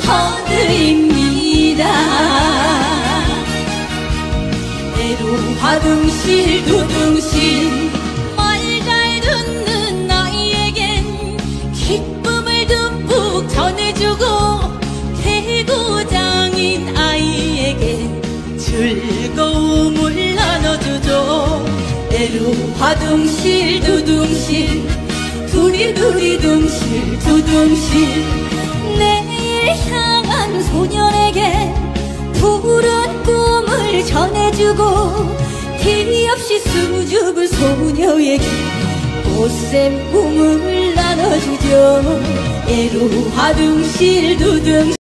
터드립니다. 애로화둥실 두둥실 말 잘 듣는 나이에겐 기쁨을 듬뿍 전해주고 대구장인 아이에겐 즐거움을 나눠주죠. 애로화둥실 두둥실 두리두리둥실 두둥실 내일 향한 소년에게 푸른 꿈을 전해주고 티 없이 수줍은 소녀에게 꽃샘 꿈을 나눠주죠. 애로화둥실 두둥실